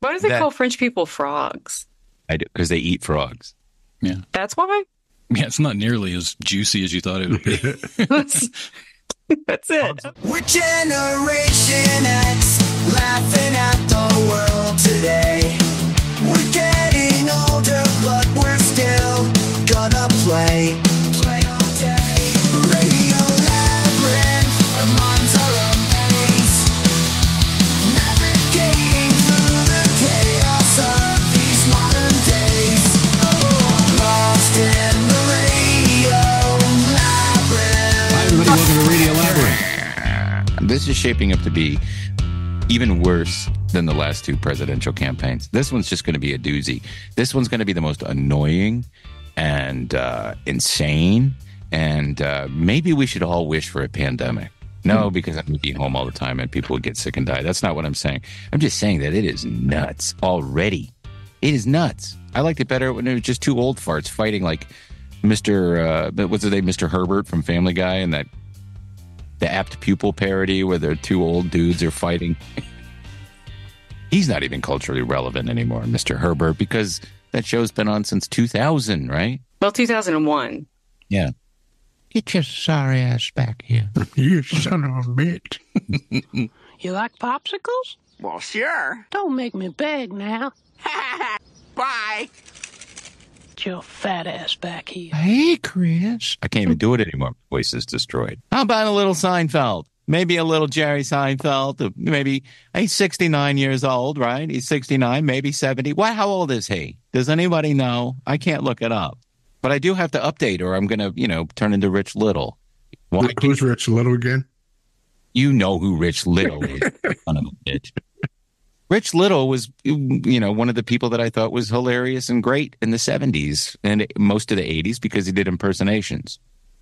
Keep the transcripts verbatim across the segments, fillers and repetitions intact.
Why do they that, call French people frogs? I do, because they eat frogs. Yeah. That's why? Yeah, it's not nearly as juicy as you thought it would be. that's, that's it. We're Generation X, laughing at the world today. We're getting older, but we're still gonna play. Play all day. Radio Labyrinth, our minds are a maze. Navigating through the chaos of these modern days. Lost in the Radio Labyrinth. Hi, everybody. Welcome to Radio Labyrinth. This is shaping up to be even worse than the last two presidential campaigns. This one's just going to be a doozy. This one's going to be the most annoying and uh, insane. And uh, maybe we should all wish for a pandemic. No, because I'm going to be home all the time and people would get sick and die. That's not what I'm saying. I'm just saying that it is nuts already. It is nuts. I liked it better when it was just two old farts fighting like Mister Uh, what's his name? Mister Herbert from Family Guy and that the apt pupil parody where the two old dudes are fighting. He's not even culturally relevant anymore, Mister Herbert, because that show's been on since two thousand, right? Well, two thousand one. Yeah. Get your sorry ass back here. You son of a bitch. You like popsicles? Well, sure. Don't make me beg now. Bye. Get your fat ass back here. Hey, Chris. I can't even do it anymore. My voice is destroyed. How about a little Seinfeld? Maybe a little Jerry Seinfeld. Maybe he's sixty-nine years old, right? He's sixty-nine, maybe seventy. What? How old is he? Does anybody know? I can't look it up. But I do have to update or I'm going to, you know, turn into Rich Little. Why? Who's Rich Little again? You know who Rich Little is, son of a bitch. Rich Little was, you know, one of the people that I thought was hilarious and great in the seventies and most of the eighties because he did impersonations.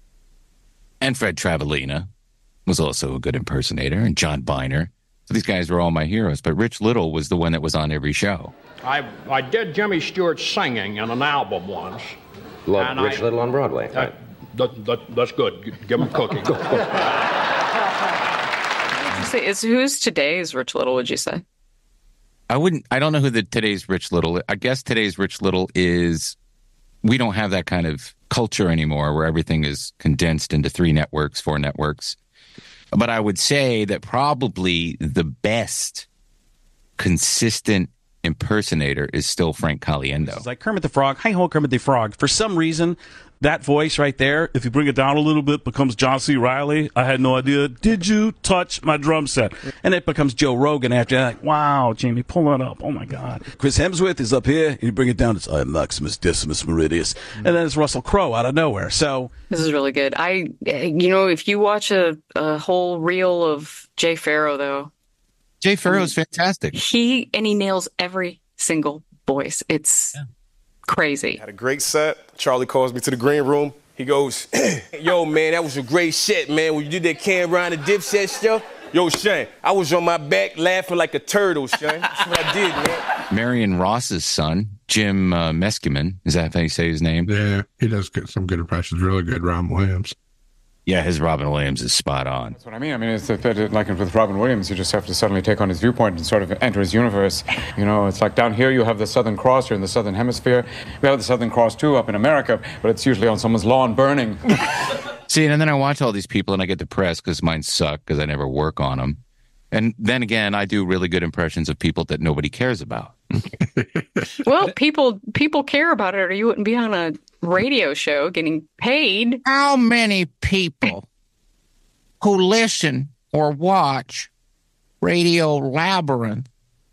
And Fred Travalena was also a good impersonator, and John Biner. So these guys were all my heroes, but Rich Little was the one that was on every show. I I did Jimmy Stewart singing in an album once. Love Rich I, Little on Broadway. Uh, right. that, that, that's good. Give him a cookie. What would you say? Is, who's today's Rich Little, would you say? I wouldn't, I don't know who the today's Rich Little, I guess today's Rich Little is, we don't have that kind of culture anymore where everything is condensed into three networks, four networks. But I would say that probably the best consistent impersonator is still Frank Caliendo. It's like Kermit the Frog. Hi ho, Kermit the Frog. For some reason, that voice right there, if you bring it down a little bit, becomes John C. Reilly. I had no idea. Did you touch my drum set? And it becomes Joe Rogan after that. Like, wow, Jamie, pull it up. Oh, my God. Chris Hemsworth is up here. And you bring it down. It's I am Maximus Decimus Meridius. And then it's Russell Crowe out of nowhere. So this is really good. I, you know, if you watch a, a whole reel of Jay Pharoah, though. Jay Pharoah's I mean, fantastic. He, and he nails every single voice. It's yeah. crazy. Had a great set. Charlie calls me to the green room. He goes, yo, man, that was a great set, man. When you did that Cam Ryan and Dipset stuff. Yo, Shane, I was on my back laughing like a turtle, Shane. That's what I did, man. Marion Ross's son, Jim uh, Meskimen, is that how you say his name? Yeah, he does get some good impressions. Really good, Robin Williams. Yeah, his Robin Williams is spot on. That's what I mean. I mean, it's that, like with Robin Williams, you just have to suddenly take on his viewpoint and sort of enter his universe. You know, it's like down here you have the Southern Cross, you're in the Southern Hemisphere. We have the Southern Cross, too, up in America, but it's usually on someone's lawn burning. See, and then I watch all these people and I get depressed because mine suck because I never work on them. And then again, I do really good impressions of people that nobody cares about. Well, people people care about it or you wouldn't be on a radio show getting paid. How many people who listen or watch Radio Labyrinth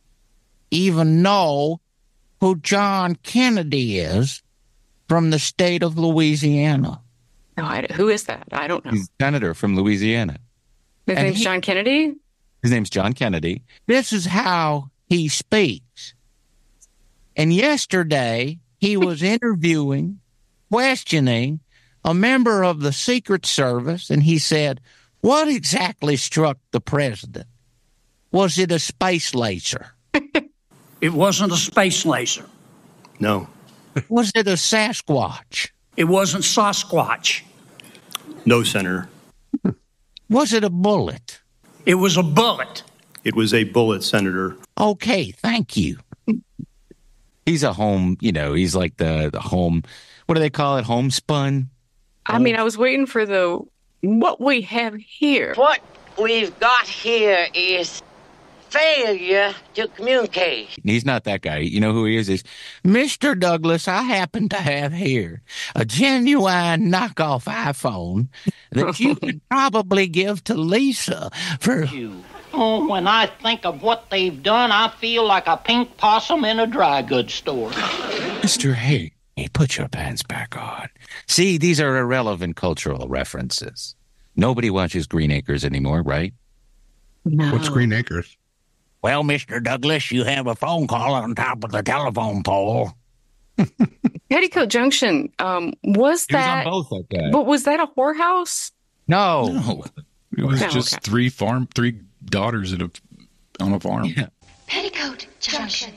even know who John Kennedy is from the state of Louisiana? No, I, who is that? I don't know. He's a senator from Louisiana. His and name's he, John Kennedy? His name's John Kennedy. This is how he speaks. And yesterday, he was interviewing, questioning a member of the Secret Service, and he said, what exactly struck the president? Was it a space laser? It wasn't a space laser. No. Was it a Sasquatch? It wasn't Sasquatch. No, Senator. Was it a bullet? It was a bullet. It was a bullet, Senator. Okay, thank you. He's a home, you know, he's like the, the home, what do they call it? Homespun? I mean, I was waiting for the, what we have here. What we've got here is failure to communicate. He's not that guy. You know who he is? Is Mister Douglas, I happen to have here a genuine knockoff iPhone that you could probably give to Lisa for... You. Oh, when I think of what they've done, I feel like a pink possum in a dry goods store. Mister Hey, hey, put your pants back on. See, these are irrelevant cultural references. Nobody watches Green Acres anymore, right? No. What's Green Acres? Well, Mister Douglas, you have a phone call on top of the telephone pole. Petticoat Junction, um, was He was that... on both, that guy. But was that a whorehouse? No. No. It was No, just okay. three farm, three daughters at a, on a farm. Yeah. Petticoat Junction.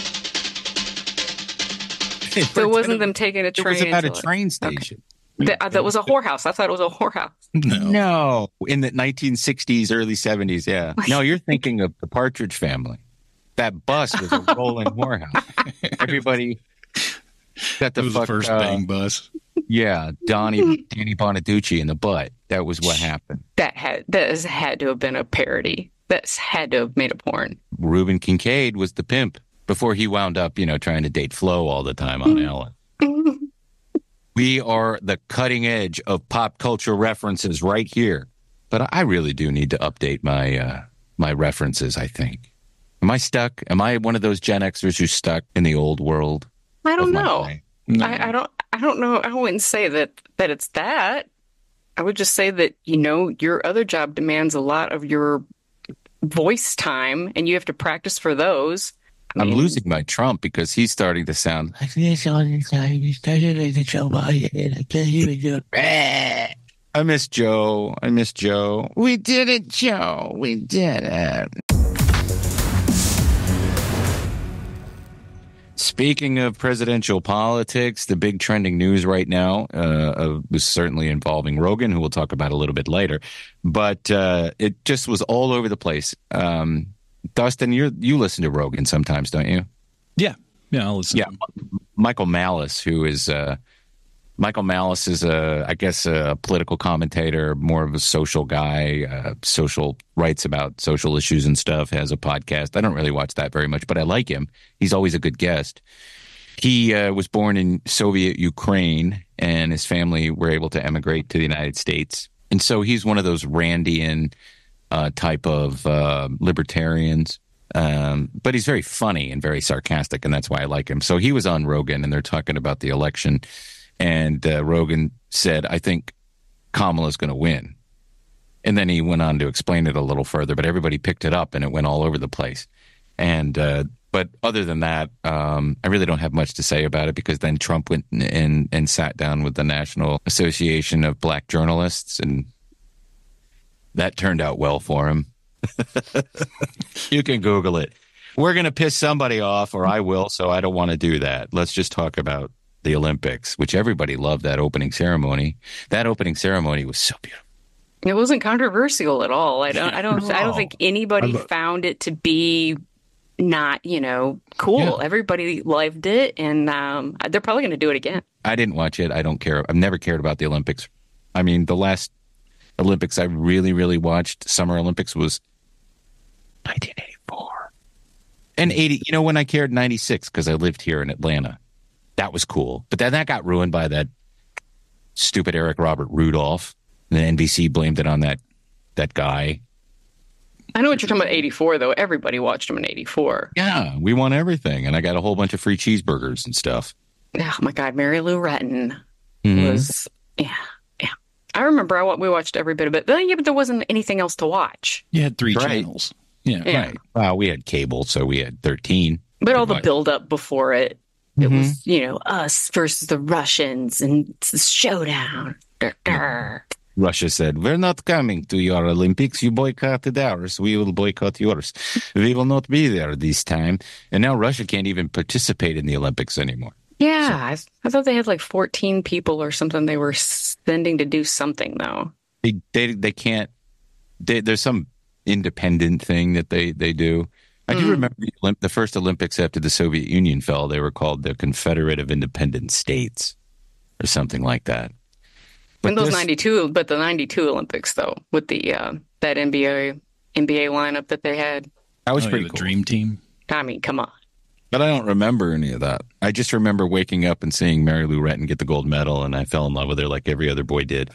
So it wasn't them taking a It train. was about a into it. train station. That, uh, that was a whorehouse. I thought it was a whorehouse. No. No. In the nineteen sixties, early seventies, yeah. No, you're thinking of the Partridge Family. That bus was a rolling whorehouse. Everybody got the It was fuck, the first uh, bang bus. Yeah, Donnie, Danny Bonaducci in the butt. That was what happened. That had that has had to have been a parody. That's had to have made a porn. Reuben Kincaid was the pimp before he wound up, you know, trying to date Flo all the time on Ellen. We are the cutting edge of pop culture references right here. But I really do need to update my uh, my references, I think. Am I stuck? Am I one of those Gen Xers who's stuck in the old world? I don't of my know. life? No. I, I don't. I don't know. I wouldn't say that that it's that. I would just say that you know your other job demands a lot of your voice time, and you have to practice for those. I I'm mean, losing my Trump because he's starting to sound like This all the time. You started the show by it. I tell you, you I miss Joe. I miss Joe. we did it, Joe. We did it. Speaking of presidential politics, the big trending news right now uh, uh, was certainly involving Rogan, who we'll talk about a little bit later. But uh, it just was all over the place. Um, Dustin, you you listen to Rogan sometimes, don't you? Yeah. Yeah, I'll listen. Yeah, M- Michael Malice, who is uh, Michael Malice is a, I guess, a political commentator, more of a social guy, uh, social writes about social issues and stuff. Has a podcast. I don't really watch that very much, but I like him. He's always a good guest. He uh, was born in Soviet Ukraine, and his family were able to emigrate to the United States. And so he's one of those Randian uh, type of uh, libertarians. Um, but he's very funny and very sarcastic, and that's why I like him. So he was on Rogan, and they're talking about the election. And uh, Rogan said, I think Kamala's going to win. And then he went on to explain it a little further, but everybody picked it up and it went all over the place. And, uh, but other than that, um, I really don't have much to say about it because then Trump went and, and sat down with the National Association of Black Journalists, and that turned out well for him. You can Google it. We're going to piss somebody off, or I will, so I don't want to do that. Let's just talk about the Olympics, which everybody loved that opening ceremony. That opening ceremony was so beautiful. it wasn't controversial at all. I don't. I don't. I don't think anybody I lo- found it to be not, you know, cool. Yeah. Everybody loved it, and um, they're probably going to do it again. I didn't watch it. I don't care. I've never cared about the Olympics. I mean, the last Olympics I really, really watched, Summer Olympics, was nineteen eighty-four. And eighty, you know, when I cared, ninety-six, because I lived here in Atlanta. That was cool. But then that got ruined by that stupid Eric Robert Rudolph. And then N B C blamed it on that that guy. I know what you're talking about. eighty-four, though. Everybody watched him in eighty-four. Yeah, we won everything. And I got a whole bunch of free cheeseburgers and stuff. Oh my God, Mary Lou Retton Mhm. was yeah, yeah. I remember I wa- we watched every bit of it. But yeah, but there wasn't anything else to watch. You had three Right. channels. Yeah. Yeah. Right. Well, we had cable, so we had thirteen. But all the Right. build up before it, it Mhm. was, you know, us versus the Russians and it's the showdown. Durr, durr. Russia said, we're not coming to your Olympics. You boycotted ours. We will boycott yours. We will not be there this time. And now Russia can't even participate in the Olympics anymore. Yeah, I, I thought they had like fourteen people or something they were sending to do something, though. They they, they can't. They, there's some independent thing that they, they do. I do Mm. remember the, Olymp- the first Olympics after the Soviet Union fell. They were called the Confederate of Independent States or something like that. But And those this- ninety-two, but the ninety-two Olympics though, with the uh, that N B A N B A lineup that they had. That was Oh, yeah, pretty the cool. Dream Team. I mean, come on. But I don't remember any of that. I just remember waking up and seeing Mary Lou Retton get the gold medal, and I fell in love with her like every other boy did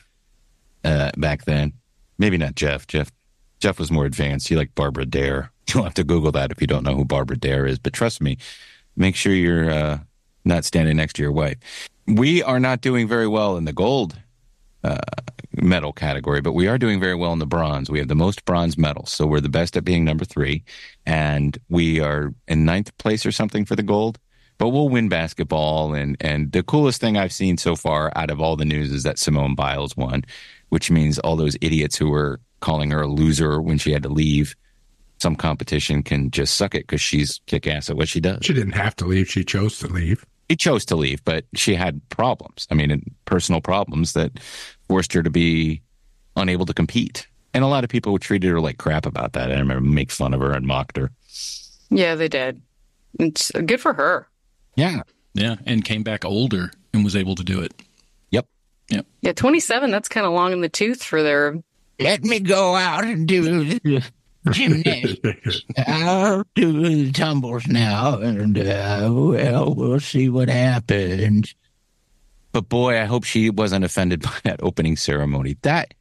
uh, back then. Maybe not Jeff. Jeff Jeff was more advanced. He liked Barbara Dare. You'll have to Google that if you don't know who Barbara Dare is. But trust me, make sure you're uh, not standing next to your wife. We are not doing very well in the gold uh, medal category, but we are doing very well in the bronze. We have the most bronze medals, so we're the best at being number three, and we are in ninth place or something for the gold. But we'll win basketball, and and the coolest thing I've seen so far out of all the news is that Simone Biles won, which means all those idiots who were calling her a loser when she had to leave some competition can just suck it because she's kick ass at what she does. She didn't have to leave. She chose to leave. She chose to leave, but she had problems. I mean, personal problems that forced her to be unable to compete. And a lot of people treated her like crap about that. I remember make fun of her and mocked her. Yeah, they did. It's good for her. Yeah. Yeah, and came back older and was able to do it. Yep. Yep. Yeah, twenty-seven, that's kind of long in the tooth for their... Let me go out and do the gymnastics. I'll do the tumbles now, and uh, well, we'll see what happens. But boy, I hope she wasn't offended by that opening ceremony. That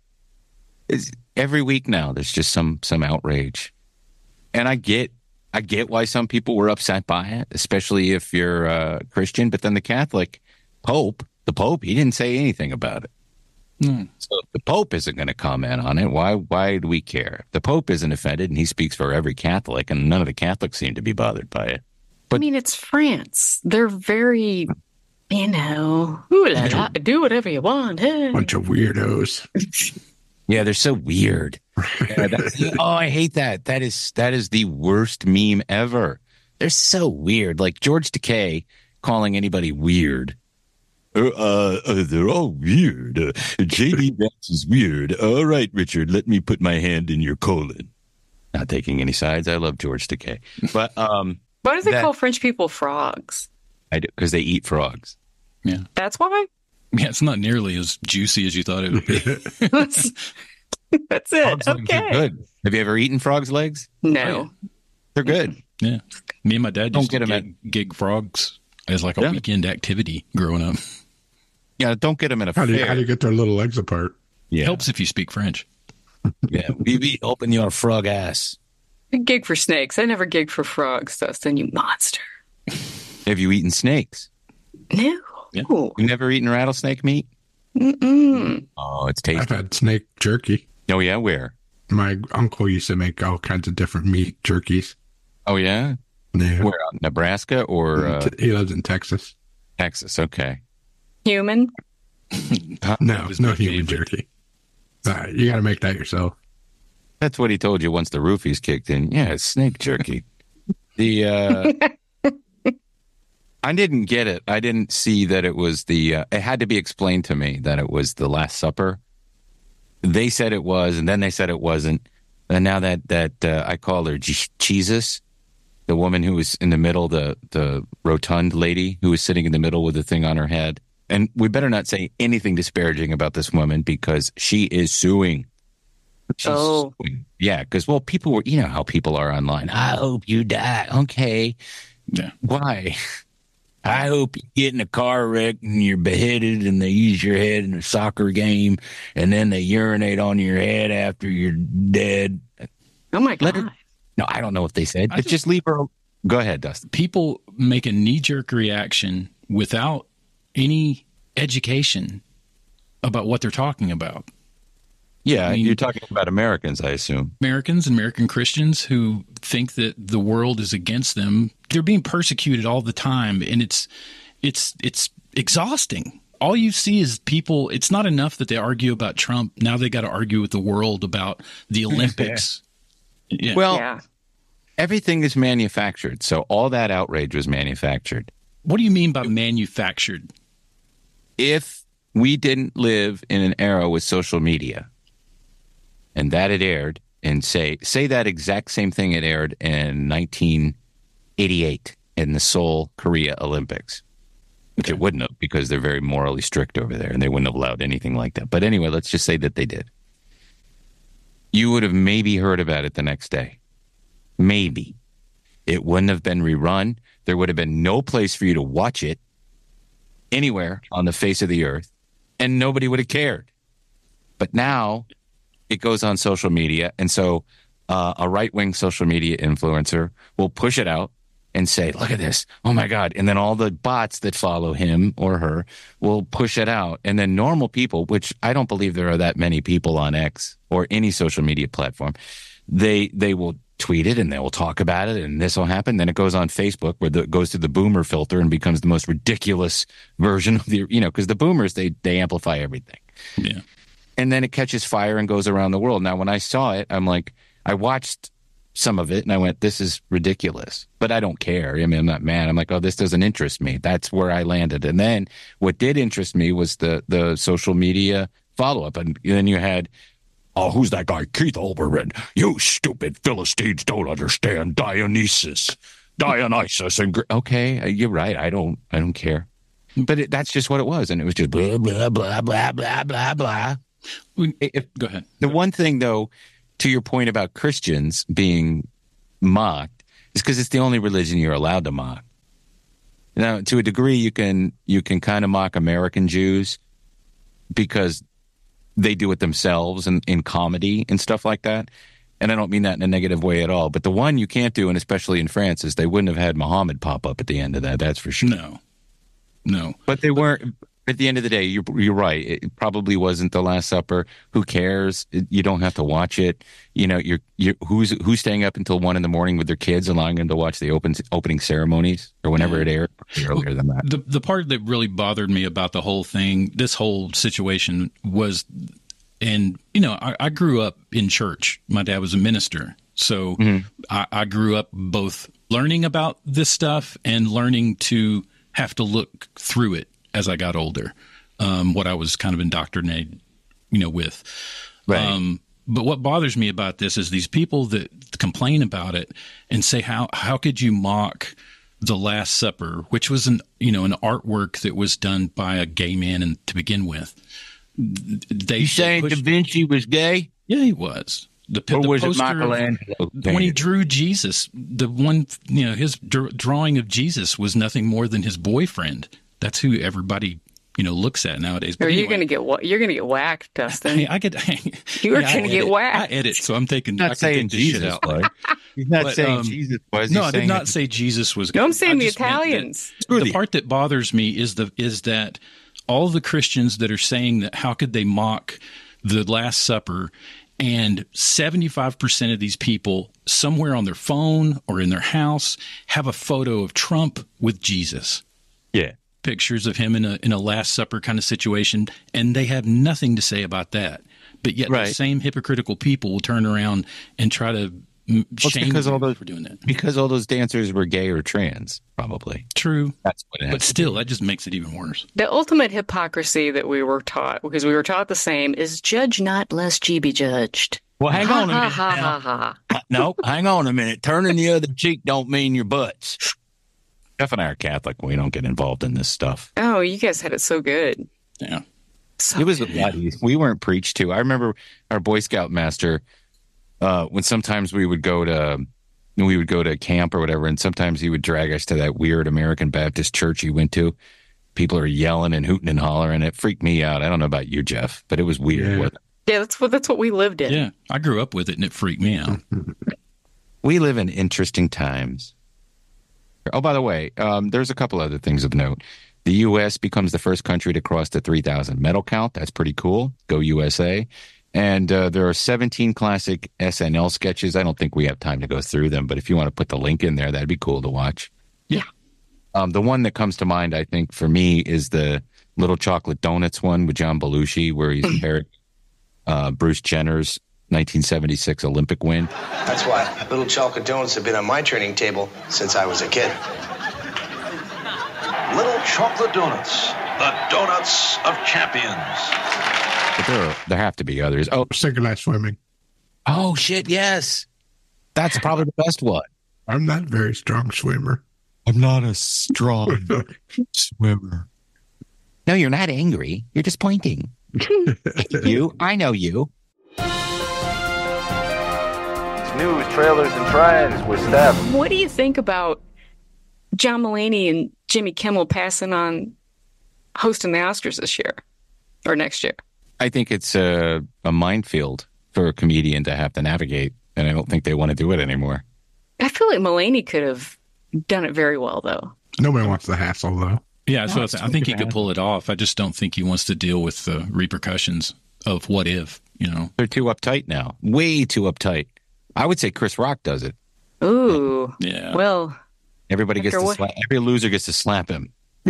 is every week now. There's just some some outrage, and I get I get why some people were upset by it, especially if you're uh, Christian. But then the Catholic Pope, the Pope, he didn't say anything about it. Mm. So if the Pope isn't going to comment on it, why why do we care? If the Pope isn't offended, and he speaks for every Catholic, and none of the Catholics seem to be bothered by it. I mean, it's France. They're very, you know, ooh la la, do whatever you want. Hey. Bunch of weirdos. Yeah, they're so weird. Yeah, that's, oh, I hate that. That is that is the worst meme ever. They're so weird. Like George Takei calling anybody weird. Uh, uh, uh they're all weird. Uh, J D Vance is weird. All right, Richard, let me put my hand in your colon. Not taking any sides. I love George Takei, but um, Why do they that- call French people frogs? I do because they eat frogs. Yeah. That's why? Yeah, it's not nearly as juicy as you thought it would be. That's, that's it. Frogs' legs are Okay. good. Have you ever eaten frogs' legs? No. They're good. Yeah. Me and my dad Don't used get to 'em at- gig, gig frogs as like a Yeah. weekend activity growing up. Yeah, don't get them in a How do you, fair. how do you get their little legs apart? Yeah, Helps if you speak French. yeah. We be open your frog ass. I gig for snakes. I never gig for frogs, Dustin, you monster. Have you eaten snakes? No. Yeah. Ooh. You never eaten rattlesnake meat? Mm-mm. Oh, it's I've tasty. had snake jerky. Oh yeah, where? My uncle used to make all kinds of different meat jerkies. Oh yeah, Yeah. where? Out in Nebraska or uh, He lives in Texas. Texas? Okay. Human? No, was no my human favorite. jerky. Uh, you got to make that yourself. That's what he told you once the roofies kicked in. Yeah, it's snake jerky. The uh, I didn't get it. I didn't see that it was the. Uh, it had to be explained to me that it was the Last Supper. They said it was, and then they said it wasn't. And now that that uh, I call her Je- Jesus, the woman who was in the middle, the the rotund lady who was sitting in the middle with the thing on her head. And we better not say anything disparaging about this woman because she is suing. She's Oh. suing. Yeah, because well, people were. You know how people are online. I hope you die. Okay, Yeah. why? I hope you get in a car wreck and you're beheaded and they use your head in a soccer game and then they urinate on your head after you're dead. Oh my Let God. her, no, I don't know what they said, I but just- just leave her. Go ahead, Dustin. People make a knee-jerk reaction without any education about what they're talking about. Yeah, I mean- you're talking about Americans, I assume. Americans and American Christians who think that the world is against them, they're being persecuted all the time, and it's it's it's exhausting. All you see is people. It's not enough that they argue about Trump. Now they got to argue with the world about the Olympics. Yeah. Well, Yeah. everything is manufactured, so all that outrage was manufactured. What do you mean by manufactured? If we didn't live in an era with social media and that had aired, and say say that exact same thing it aired in nineteen eighty-eight in the Seoul, Korea Olympics, which it wouldn't have because they're very morally strict over there and they wouldn't have allowed anything like that. But anyway, let's just say that they did. You would have maybe heard about it the next day. Maybe. It wouldn't have been rerun. There would have been no place for you to watch it anywhere on the face of the earth, and nobody would have cared. But now it goes on social media, and so uh, a right-wing social media influencer will push it out and say, look at this, oh my God. And then all the bots that follow him or her will push it out. And then normal people, which I don't believe there are that many people on X or any social media platform, they they will tweet it and they will talk about it and this will happen. Then it goes on Facebook where the, it goes through the boomer filter and becomes the most ridiculous version of the, you know, because the boomers, they they amplify everything. Yeah. And then it catches fire and goes around the world. Now, when I saw it, I'm like, I watched some of it and I went, this is ridiculous, but I don't care. I mean, I'm not mad. I'm like, oh, this doesn't interest me. That's where I landed. And then what did interest me was the, the social media follow-up. And then you had, oh, who's that guy? Keith Olbermann. You stupid Philistines don't understand Dionysus, Dionysus. And okay, you're right. I don't, I don't care. But it, that's just what it was. And it was just blah, blah, blah, blah, blah, blah, blah. If, Go ahead. The one thing, though, to your point about Christians being mocked, is because it's the only religion you're allowed to mock. Now, to a degree, you can you can kind of mock American Jews because they do it themselves and in comedy and stuff like that. And I don't mean that in a negative way at all. But the one you can't do, and especially in France, is they wouldn't have had Muhammad pop up at the end of that. That's for sure. No. No. But they weren't. At the end of the day, you're, you're right. It probably wasn't the Last Supper. Who cares? You don't have to watch it. You know, you're, you're who's who's staying up until one in the morning with their kids, allowing them to watch the open, opening ceremonies or whenever it aired. Earlier than that. The the part that really bothered me about the whole thing, this whole situation, was, and you know, I, I grew up in church. My dad was a minister, so mm-hmm. I, I grew up both learning about this stuff and learning to have to look through it as I got older, um, what I was kind of indoctrinated, you know, with. Right. Um, but what bothers me about this is these people that complain about it and say, how how could you mock the Last Supper, which was an you know an artwork that was done by a gay man and to begin with. They, you saying pushed, Da Vinci was gay? Yeah, he was. The, or the was poster it Michelangelo? Of, when he drew Jesus, the one you know his dr- drawing of Jesus was nothing more than his boyfriend. That's who everybody, you know, looks at nowadays. But anyway, you're gonna get you're gonna get whacked, Dustin. Hey, I get you're yeah, gonna get whacked. I edit, so I'm taking. He's not I saying Jesus shit out. like. He's not but, saying um, Jesus was. No, He's I did saying not it. say Jesus was. No, I'm saying I the just meant Italians. That, the part that bothers me is the is that all the Christians that are saying that how could they mock the Last Supper. And seventy-five percent of these people, somewhere on their phone or in their house, have a photo of Trump with Jesus. Yeah. Pictures of him in a in a Last Supper kind of situation, and they have nothing to say about that. But yet right. the same hypocritical people will turn around and try to well, shame because all those, for doing that. Because all those dancers were gay or trans, probably. True. That's what it has But still, that just makes it even worse. The ultimate hypocrisy that we were taught, because we were taught the same, is judge not lest ye be judged. Well, hang on a minute. Ha, ha, ha, ha. No, hang on a minute. Turning the other cheek don't mean your butts. Jeff and I are Catholic. We don't get involved in this stuff. Oh, you guys had it so good. Yeah. So it was good. a lot easier. We weren't preached to. I remember our Boy Scout master, uh, when sometimes we would go to we would go to camp or whatever, and sometimes he would drag us to that weird American Baptist church he went to. People are yelling and hooting and hollering. It freaked me out. I don't know about you, Jeff, but it was weird. Yeah. Yeah, that's what that's what we lived in. Yeah, I grew up with it, and it freaked me out. We live in interesting times. Oh, by the way, um, there's a couple other things of note. The U S becomes the first country to cross the three thousand medal count. That's pretty cool. Go U S A. And uh, there are seventeen classic S N L sketches. I don't think we have time to go through them, but if you want to put the link in there, that'd be cool to watch. Yeah. Um, the one that comes to mind, I think, for me is the Little Chocolate Donuts one with John Belushi, where he's compared uh, Bruce Jenner's nineteen seventy-six Olympic win. That's why Little Chocolate Donuts have been on my training table since I was a kid. Little Chocolate Donuts, the donuts of champions. But there, are, there have to be others. Oh, synchronized swimming. Oh, shit, yes. That's probably the best one. I'm not a very strong swimmer. I'm not a strong swimmer. No, you're not angry. You're just pointing. You, I know you. News, trailers, and trends with Steph. What do you think about John Mulaney and Jimmy Kimmel passing on hosting the Oscars this year or next year? I think it's a, a minefield for a comedian to have to navigate, and I don't think they want to do it anymore. I feel like Mulaney could have done it very well, though. Nobody wants the hassle, though. Yeah, so No, I, th- I think he could pull it off. I just don't think he wants to deal with the repercussions of what if, you know. They're too uptight now. Way too uptight. I would say Chris Rock does it. Ooh. Yeah. Well, Everybody gets After to what- slap. Every loser gets to slap him.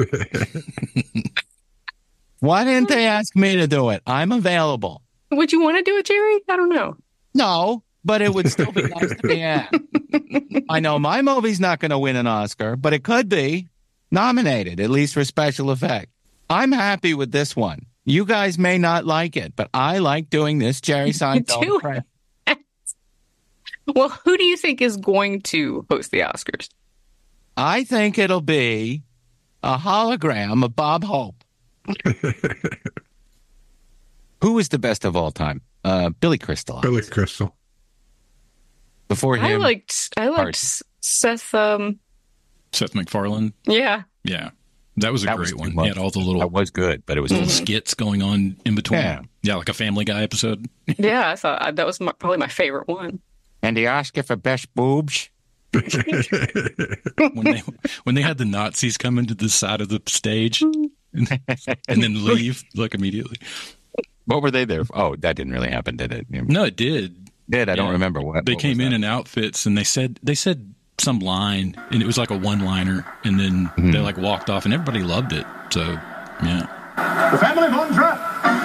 Why didn't they ask me to do it? I'm available. would you want to do it, Jerry? I don't know. No, but it would still be nice to be asked. I know my movie's not going to win an Oscar, but it could be nominated, at least for special effect. I'm happy with this one. You guys may not like it, but I like doing this Jerry Seinfeld. Do impression. Well, who do you think is going to host the Oscars? I think it'll be a hologram of Bob Hope. Who is the best of all time? Uh, Billy Crystal. Billy Crystal. Before him, I liked I liked Hart. Seth. Um, Seth MacFarlane. yeah, Yeah. That was a That was great too one. He much. had all the little that was good, but it was little too much. skits going on in between. Yeah. Yeah, like a Family Guy episode. yeah. I thought uh, that was my, probably my favorite one. And the Oscar for best boobs. when they when they had the Nazis come into the side of the stage and, and then leave like immediately. What were they there for? Oh, that didn't really happen, did it? No, it did. Did I don't Yeah. remember what They what came was in that? in outfits and they said they said some line and it was like a one liner and then Mm-hmm. they like walked off and everybody loved it. So yeah. The family Mondra.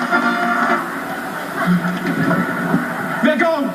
They're gone.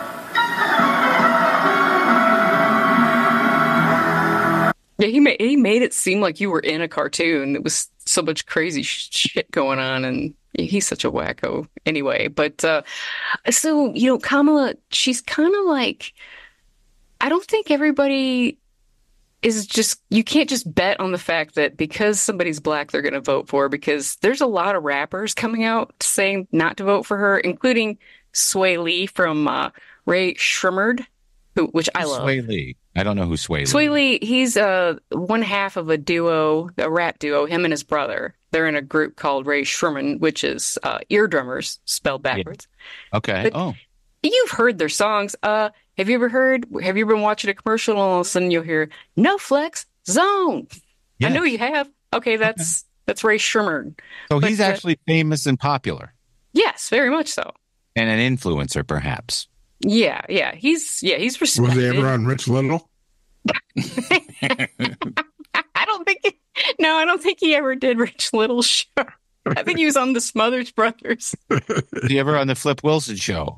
Yeah, he made he made it seem like you were in a cartoon. It was so much crazy sh- shit going on, and he's such a wacko anyway. But uh, so you know, Kamala, she's kind of like, I don't think everybody is just, you can't just bet on the fact that because somebody's black, they're going to vote for her, because there's a lot of rappers coming out saying not to vote for her, including Sway Lee from uh, Ray Shremmerd, who which I love. Sway Lee. I don't know who Sway Lee. Sway Lee, he's uh, one half of a duo, a rap duo, him and his brother. They're in a group called Ray Shremmerd, which is uh, eardrummers spelled backwards. Okay. But oh. You've heard their songs. Uh, have you ever heard, have you been watching a commercial and all of a sudden you'll hear, No Flex Zone? Yes. I know you have. Okay, that's that's Ray Shremmerd. So But, he's uh, actually famous and popular Yes, very much so. and an influencer, perhaps. Yeah, yeah. He's, yeah, he's Was respected. he ever on Rich Little? I don't think, he, no, I don't think he ever did Rich Little show. I think he was on the Smothers Brothers. Was he ever on the Flip Wilson show?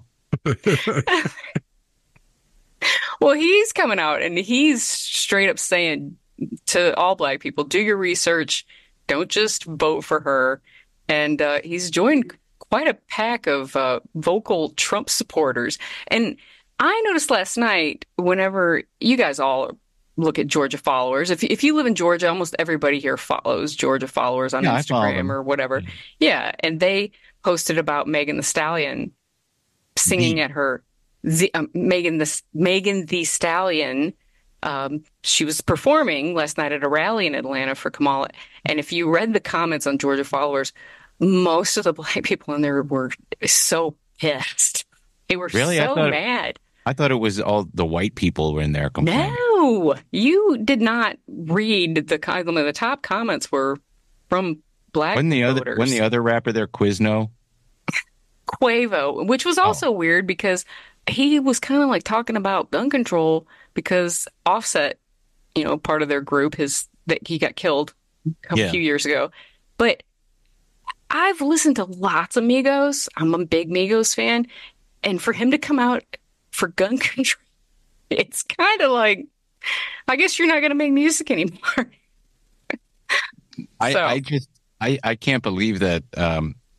Well, he's coming out and he's straight up saying to all black people, do your research. Don't just vote for her. And uh, he's joined quite a pack of uh, vocal Trump supporters. And I noticed last night, whenever you guys all look at Georgia followers, if, if you live in Georgia, almost everybody here follows Georgia followers on Yeah, I follow Instagram them. or whatever. Yeah. And they posted about Megan Thee Stallion singing The- at her the um, Megan the Megan Thee Stallion. Um, she was performing last night at a rally in Atlanta for Kamala. And if you read the comments on Georgia followers, most of the black people in there were so pissed. They were Really? I so thought- mad. I thought it was all the white people were in there complaining. No, you did not read the com- the top comments were from black Wasn't the other voters. wasn't the other rapper there, Quizno? Quavo, which was also weird because he was kind of like talking about gun control because Offset, you know, part of their group, his that he got killed a Yeah. few years ago. But I've listened to lots of Migos. I'm a big Migos fan, and for him to come out for gun control, it's kind of like, I guess you're not going to make music anymore. I, So- I just I, I can't believe that um,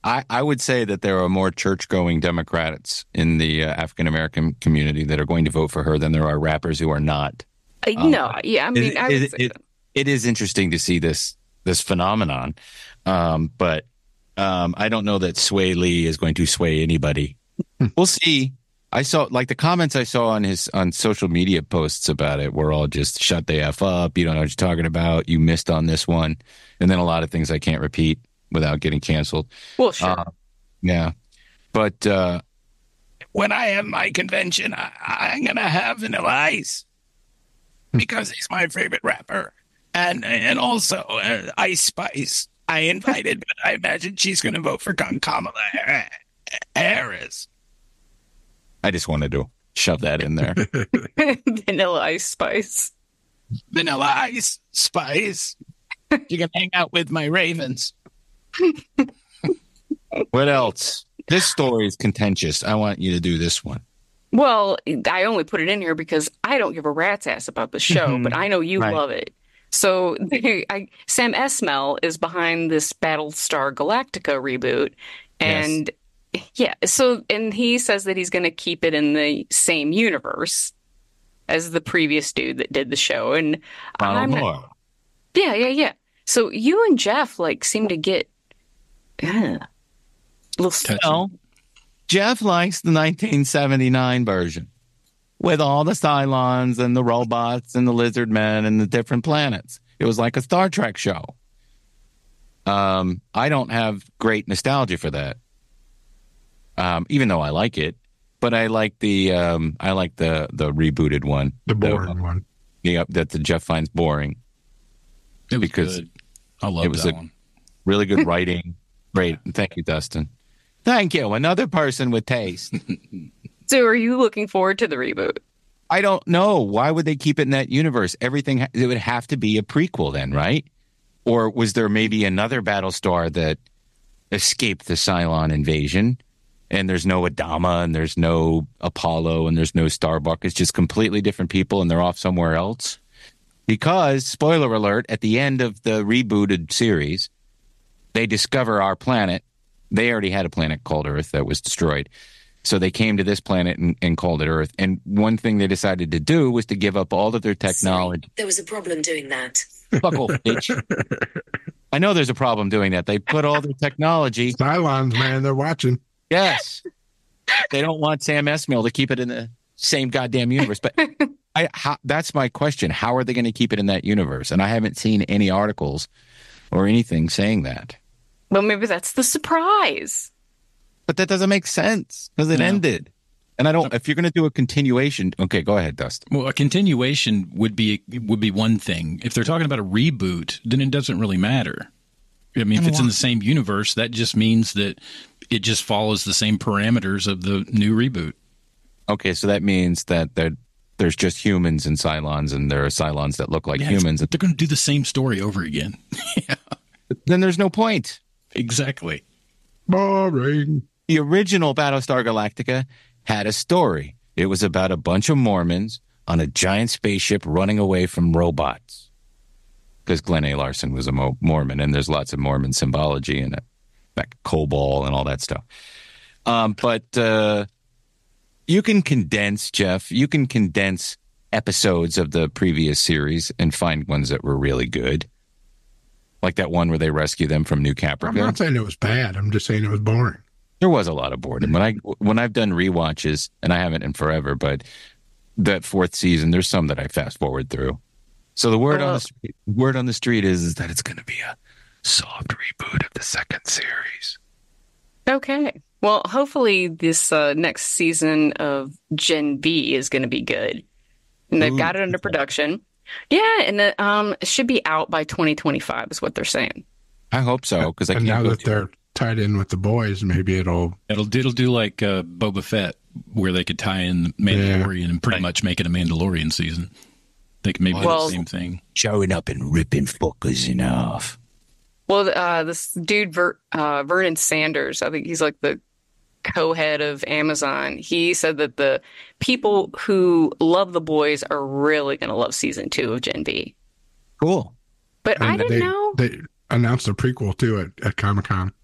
I, I would say that there are more church-going Democrats in the uh, African-American community that are going to vote for her than there are rappers who are not. Uh, Um, no, yeah, I mean, it, I would it, say it, that. it is interesting to see this this phenomenon, um, but um, I don't know that Sway Lee is going to sway anybody. We'll see. I saw like the comments I saw on his on social media posts about it were all just shut the F up. You don't know what you're talking about. You missed on this one. And then a lot of things I can't repeat without getting canceled. Well, sure. Uh, yeah. But uh, when I have my convention, I, I'm going to have Vanilla Ice because he's my favorite rapper. And and also uh, Ice Spice. I invited, but I imagine she's going to vote for Kamala Harris. I just wanted to shove that in there. Vanilla Ice Spice. Vanilla Ice Spice. You can hang out with my ravens. What else? This story is contentious. I want you to do this one. Well, I only put it in here because I don't give a rat's ass about the show, Mhm. but I know you Right. love it. So I, Sam Esmail is behind this Battlestar Galactica reboot. And yeah, so, and he says that he's going to keep it in the same universe as the previous dude that did the show. And I'm, Ronald Moore. yeah, yeah, yeah. So you and Jeff like seem to get uh, a little No. Jeff likes the nineteen seventy-nine version with all the Cylons and the robots and the lizard men and the different planets. It was like a Star Trek show. Um, I don't have great nostalgia for that, um, even though I like it. But I like the um, I like the the rebooted one, the boring the, one. Yeah, that the Jeff finds boring. It was because good. I love it was that a one. really good writing. Great, thank you, Dustin. Thank you. Another person with taste. So are you looking forward to the reboot? I don't know. Why would they keep it in that universe? Everything, ha- it would have to be a prequel then, right? Or was there maybe another Battlestar that escaped the Cylon invasion and there's no Adama and there's no Apollo and there's no Starbuck? It's just completely different people and they're off somewhere else? Because, spoiler alert, at the end of the rebooted series, they discover our planet. They already had a planet called Earth that was destroyed. So they came to this planet and, and called it Earth. And one thing they decided to do was to give up all of their technology. There was a problem doing that. Fuck off, bitch. I know there's a problem doing that. They put all their technology. Cylons, man, they're watching. Yes. They don't want Sam Esmail to keep it in the same goddamn universe. But I, how, that's my question. How are they going to keep it in that universe? And I haven't seen any articles or anything saying that. Well, maybe that's the surprise. But that doesn't make sense because it No. ended. And I don't. If you're going to do a continuation, okay, go ahead, Dustin. Well, a continuation would be would be one thing. If they're talking about a reboot, then it doesn't really matter. I mean, if it's in the same universe, that just means that it just follows the same parameters of the new reboot. Okay, so that means that there, there's just humans and Cylons, and there are Cylons that look like Yeah, it's- humans. They're going to do the same story over again. Then there's no point. Exactly. Boring. The original Battlestar Galactica had a story. It was about a bunch of Mormons on a giant spaceship running away from robots. Because Glenn A. Larson was a Mo- Mormon, and there's lots of Mormon symbology in it, like Cobol and all that stuff. Um, but uh, you can condense, Jeff, you can condense episodes of the previous series and find ones that were really good. Like that one where they rescue them from New I'm Caprica. not saying it was bad. I'm just saying it was boring. There was a lot of boredom when I when I've done rewatches, and I haven't in forever. But that fourth season, there's some that I fast forward through. So the word on the street, word on the street is, is that it's going to be a soft reboot of the second series. Okay. Well, hopefully this uh, next season of Gen V is going to be good. And they've Ooh, got it under production. Yeah, and the, um, it should be out by twenty twenty-five is what they're saying. I hope so, because I And can't now go that they're tied in with the boys, maybe it'll It'll it'll do like uh, Boba Fett, where they could tie in Mandalorian and pretty much make it a Mandalorian season. They could maybe Well- do the same thing. showing up and ripping fuckers enough. Well, uh, this dude, Ver, uh, Vernon Sanders, I think he's like the co-head of Amazon. He said that the people who love the boys are really going to love season two of Gen V. Cool. But I and didn't they, know. they announced a prequel too at, at Comic Con.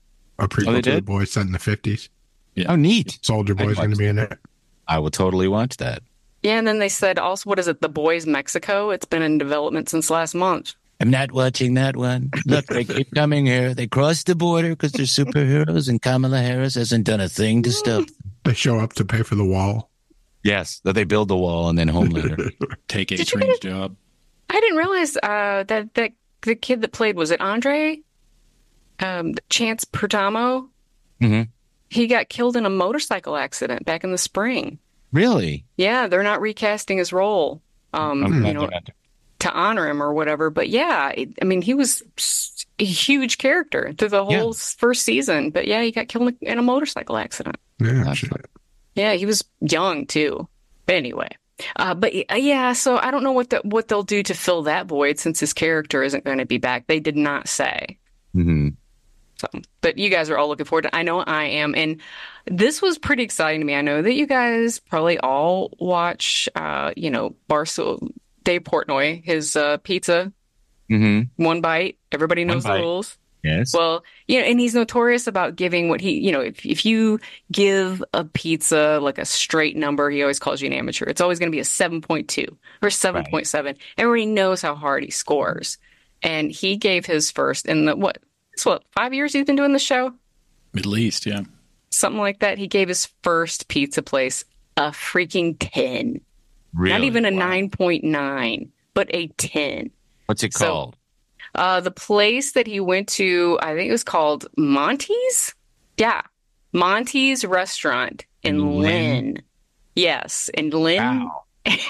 A prequel Oh, they to The did? Boys set in the fifties. Yeah. Oh, neat. Soldier Boy's going to be in it. I will totally watch that. Yeah, and then they said also, what is it, The Boys Mexico? It's been in development since last month. I'm not watching that one. Look, they keep coming here. They crossed the border because they're superheroes, and Kamala Harris hasn't done a thing to stop them. They show up to pay for the wall. Yes, that they build the wall and then Homelander. Take a Did you strange get- job. I didn't realize uh, that, that the kid that played, was it Andre? Um, Chance Pertamo? Mm-hmm. He got killed in a motorcycle accident back in the spring. Really? Yeah, they're not recasting his role, um, I'm you glad know, they're not. to honor him or whatever. But yeah, it, I mean, he was a huge character through the whole Yeah. first season. But yeah, he got killed in a motorcycle accident. Yeah, That's shit. Yeah, he was young too. But anyway, uh, but y- yeah, so I don't know what the, what they'll do to fill that void since his character isn't going to be back. They did not say. Mm-hmm. So, but you guys are all looking forward to. I know I am, and this was pretty exciting to me. I know that you guys probably all watch, uh, you know, Barcel Dave Portnoy, his uh, pizza, Mm-hmm. one bite. Everybody knows the bite. rules. Yes. Well, you know, and he's notorious about giving what he, you know, if if you give a pizza like a straight number, he always calls you an amateur. It's always going to be a seven point two or seven point seven. Everybody knows how hard he scores, and he gave his first in the what? It's what, five years he's been doing the show? At least, yeah. Something like that. He gave his first pizza place a freaking ten. Really? Not even a Wow. nine point nine, but a ten. What's it So- called? Uh, the place that he went to, I think it was called Monty's? Yeah. Monty's Restaurant in In Lynn? Lynn. Yes. In Lynn. Wow.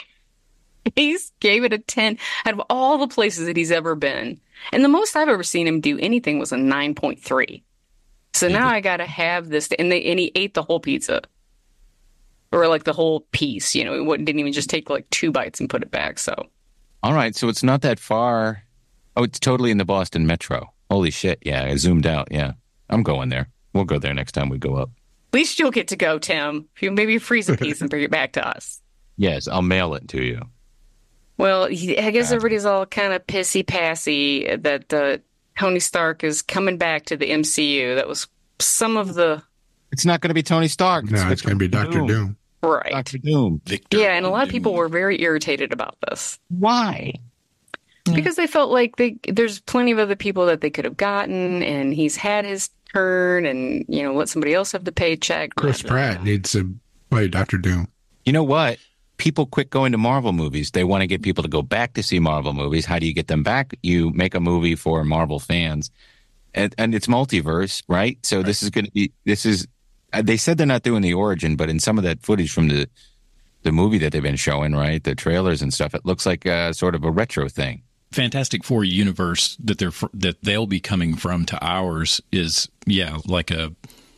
He gave it a ten out of all the places that he's ever been. And the most I've ever seen him do anything was a nine point three. So now I got to have this. And, they, and he ate the whole pizza. Or like the whole piece, you know, he wouldn't- didn't even just take like two bites and put it back. So All right, so it's not that far. Oh, it's totally in the Boston Metro. Holy shit! Yeah, I zoomed out. Yeah, I'm going there. We'll go there next time we go up. at least you'll get to go, Tim. If you maybe freeze a piece and bring it back to us. Yes, I'll mail it to you. Well, he- I guess everybody's all kind of pissy-passy that uh, Tony Stark is coming back to the M C U. That was some of the... It's not going to be Tony Stark. No, it's going to be Doctor Doom. Right. Doctor Doom. Victor. Yeah, and a lot of people were very irritated about this. Why? Because they felt like they there's plenty of other people that they could have gotten, and he's had his turn, and, you know, let somebody else have the paycheck. Chris Pratt needs to play Doctor Doom. You know what? People quit going to Marvel movies. They want to get people to go back to see Marvel movies. How do you get them back? You make a movie for Marvel fans, and, and it's multiverse, right? So right. this is going to be. This is. Uh, they said they're not doing the origin, but in some of that footage from the the movie that they've been showing, right, the trailers and stuff, it looks like a, sort of a retro thing. Fantastic Four universe that they're fr- that they'll be coming from to ours is yeah like a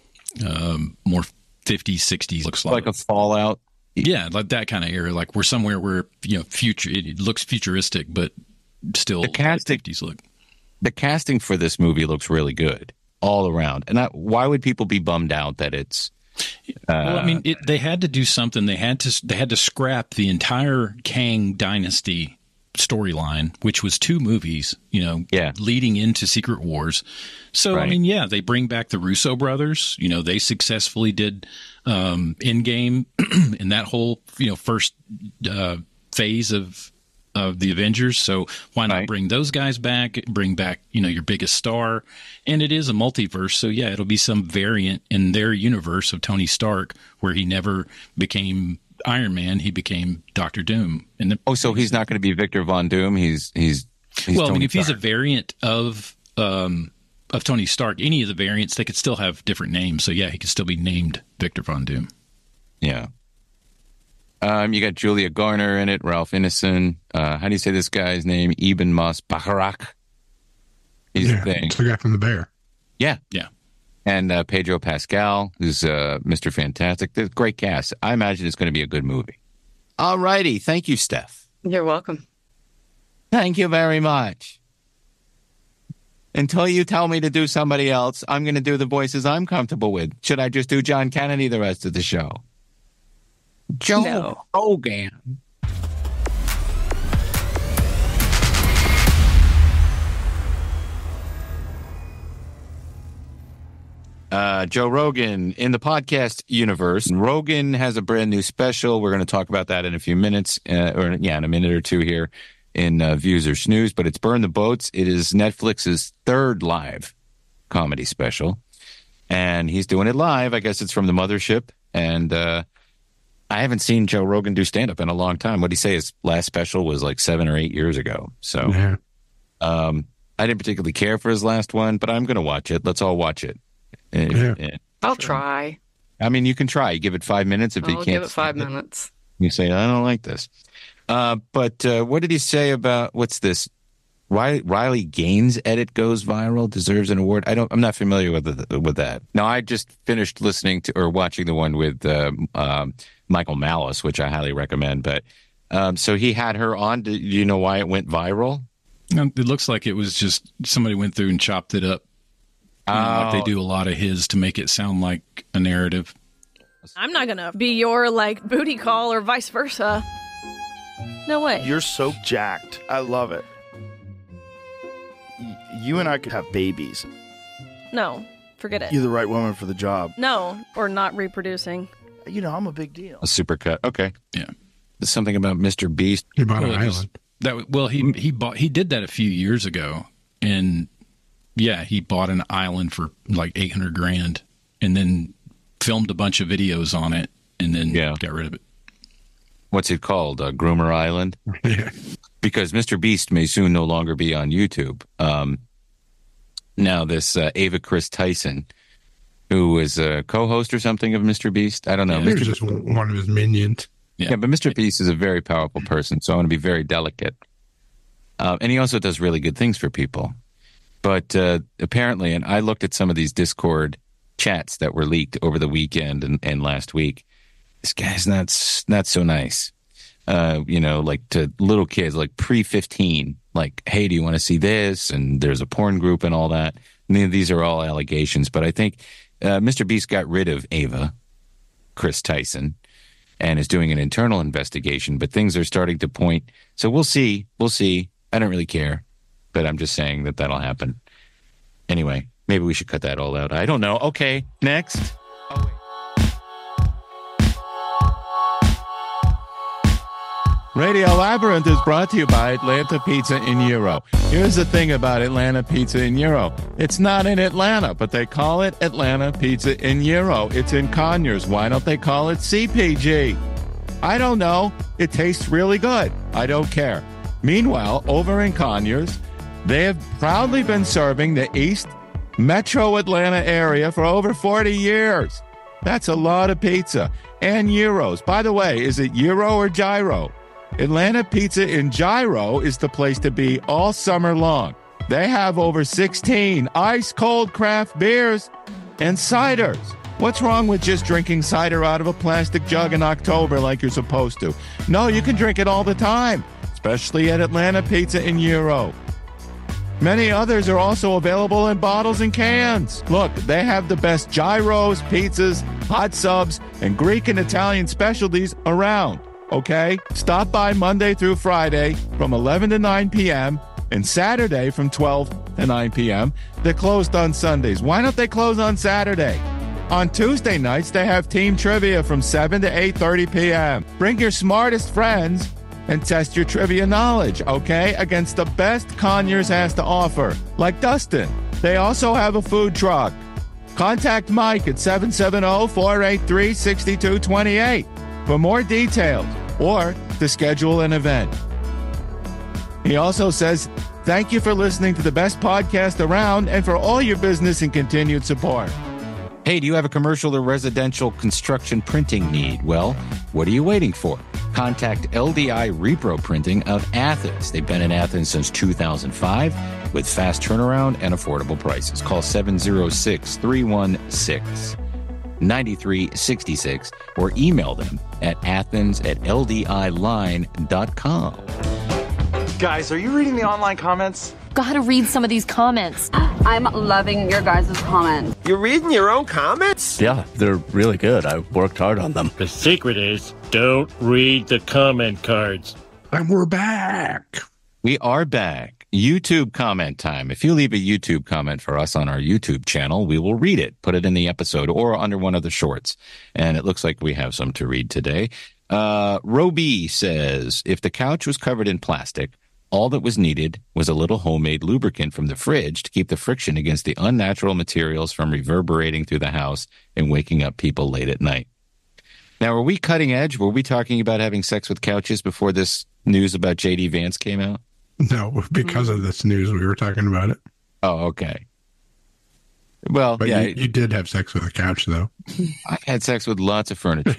um, more fifties sixties looks like like a Fallout. Yeah, like that kind of era. Like we're somewhere where you know future it looks futuristic, but still the casting fifties look. The casting for this movie looks really good all around. And I, why would people be bummed out that it's? Uh, well, I mean, it, they had to do something. They had to they had to scrap the entire Kang Dynasty storyline, which was two movies, you know, yeah. leading into Secret Wars. So, right. I mean, yeah, they bring back the Russo brothers. You know, they successfully did um, Endgame in that whole, you know, first uh, phase of of the Avengers. So why not right. bring those guys back, bring back, you know, your biggest star? And it is a multiverse. So, yeah, it'll be some variant in their universe of Tony Stark where he never became Iron Man, he became Doctor Doom. And the, oh, so he's not going to be Victor Von Doom. He's he's, he's well. Tony I mean, if Stark. he's a variant of um, of Tony Stark, any of the variants, they could still have different names. So yeah, he could still be named Victor Von Doom. Yeah. Um, you got Julia Garner in it, Ralph Ineson. Uh, how do you say this guy's name? Ibn Mas Bacharach. He's yeah, the thing. It's the guy from The Bear. Yeah, yeah. And uh, Pedro Pascal, who's uh, Mister Fantastic. There's great cast. I imagine it's going to be a good movie. All righty. Thank you, Steph. You're welcome. Thank you very much. Until you tell me to do somebody else, I'm going to do the voices I'm comfortable with. Should I just do John Kennedy the rest of the show? Joe No. Rogan. Uh, Joe Rogan in the podcast universe. Rogan has a brand new special. We're going to talk about that in a few minutes, uh, or yeah, in a minute or two here in uh, Views or Snooze. But it's Burn the Boats. It is Netflix's third live comedy special, and he's doing it live. I guess it's from the mothership, and uh, I haven't seen Joe Rogan do stand-up in a long time. What did he say? His last special was like seven or eight years ago. So Yeah. um, I didn't particularly care for his last one, but I'm going to watch it. Let's all watch it. If- Yeah. if- I'll try. I mean, you can try. You give it five minutes. If you I'll can't, give it five stand minutes. you say, I don't like this. Uh, but uh, what did he say about, what's this? Riley, Riley Gaines edit goes viral, deserves an award. I don't, I'm not familiar with the, with that. Now, I just finished listening to or watching the one with um, um, Michael Malice, which I highly recommend. But um, so he had her on. Do you know why it went viral? Um, It looks like it was just somebody went through and chopped it up. You know, like they Oh. do a lot of his to make it sound like a narrative. I'm not gonna be your like booty call or vice versa. No way. You're so jacked. I love it. Y- You and I could have babies. No, forget it. You're the right woman for the job. No, or not reproducing. You know, I'm a big deal. A supercut. Okay. Yeah. There's something about Mister Beast. He bought Well, an it was- island. That well, he he bought he did that a few years ago, and yeah, he bought an island for like eight hundred grand, and then filmed a bunch of videos on it, and then Yeah. got rid of it. What's it called? Uh, Groomer Island? Yeah. Because Mister Beast may soon no longer be on YouTube. Um, now, this uh, Ava Chris Tyson, who is a co-host or something of Mister Beast, I don't know. He was Mister just one of his minions. Yeah. yeah, but Mister Beast is a very powerful person, so I want to be very delicate. Uh, and he also does really good things for people. But uh, apparently, and I looked at some of these Discord chats that were leaked over the weekend and, and last week. This guy's not s- not so nice. Uh, you know, like to little kids, like pre fifteen. Like, hey, do you want to see this? And there's a porn group and all that. I mean, these are all allegations. But I think uh, Mister Beast got rid of Ava, Chris Tyson, and is doing an internal investigation. But things are starting to point. So we'll see. We'll see. I don't really care. But I'm just saying that that'll happen. Anyway, maybe we should cut that all out. I don't know. Okay, next. Radio Labyrinth is brought to you by Atlanta Pizza in Euro. Here's the thing about Atlanta Pizza in Euro. It's not in Atlanta, but they call it Atlanta Pizza in Euro. It's in Conyers. Why don't they call it C P G? I don't know. It tastes really good. I don't care. Meanwhile, over in Conyers, they have proudly been serving the East Metro Atlanta area for over forty years. That's a lot of pizza. And gyros. By the way, is it gyro or gyro? Atlanta Pizza in Gyro is the place to be all summer long. They have over sixteen ice-cold craft beers and ciders. What's wrong with just drinking cider out of a plastic jug in October like you're supposed to? No, you can drink it all the time, especially at Atlanta Pizza in Euro. Many others are also available in bottles and cans. Look, they have the best gyros, pizzas, hot subs, and Greek and Italian specialties around. Okay? Stop by Monday through Friday from eleven to nine p.m. and Saturday from twelve to nine p.m. They're closed on Sundays. Why don't they close on Saturday? On Tuesday nights, they have team trivia from seven to eight thirty p.m. Bring your smartest friends and test your trivia knowledge, okay, against the best Conyers has to offer, like Dustin. They also have a food truck. Contact Mike at seven seven zero, four eight three, six two two eight for more details or to schedule an event. He also says, thank you for listening to the best podcast around and for all your business and continued support. Hey, do you have a commercial or residential construction printing need? Well, what are you waiting for? Contact L D I Repro Printing of Athens. They've been in Athens since two thousand five with fast turnaround and affordable prices. Call seven zero six, three one six, nine three six six or email them at athens at l d i line dot com. Guys, are you reading the online comments? Gotta read some of these comments. I'm loving your guys' comments. You're reading your own comments? Yeah, they're really good. I worked hard on them. The secret is don't read the comment cards. And we're back. We are back. YouTube comment time. If you leave a YouTube comment for us on our YouTube channel, we will read it, put it in the episode or under one of the shorts. And it looks like we have some to read today. Uh, Roby says, if the couch was covered in plastic, all that was needed was a little homemade lubricant from the fridge to keep the friction against the unnatural materials from reverberating through the house and waking up people late at night. Now, were we cutting edge? Were we talking about having sex with couches before this news about J D Vance came out? No, because of this news, we were talking about it. Oh, okay. Well, but yeah. You, you did have sex with a couch, though. I had sex with lots of furniture.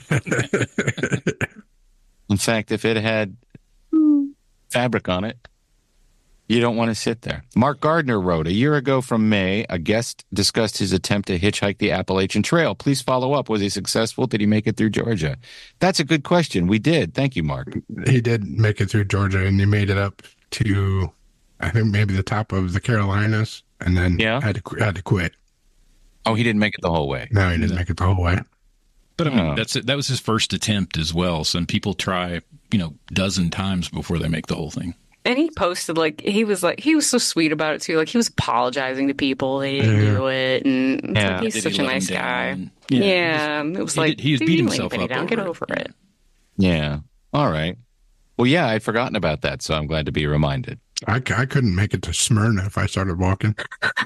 In fact, if it had fabric on it, you don't want to sit there. Mark Gardner wrote, a year ago from May, a guest discussed his attempt to hitchhike the Appalachian Trail. Please follow up. Was he successful? Did he make it through Georgia? That's a good question. We did. Thank you, Mark. He did make it through Georgia, and he made it up to, I think, maybe the top of the Carolinas, and then yeah. had to had to quit. Oh, he didn't make it the whole way. No, he didn't no. make it the whole way. But I mean, oh. that's it. That was his first attempt as well. Some people try, you know, dozen times before they make the whole thing. And he posted, like, he was like, he was so sweet about it, too. Like, he was apologizing to people. They didn't yeah. do it. And it's yeah. like, he's Did such he a nice guy. Yeah. yeah. It was, it was he like, did, he was dude, beat you himself ain't up. down. Over Get it. over it. Yeah. All right. Well, yeah, I'd forgotten about that, so I'm glad to be reminded. I, I couldn't make it to Smyrna if I started walking.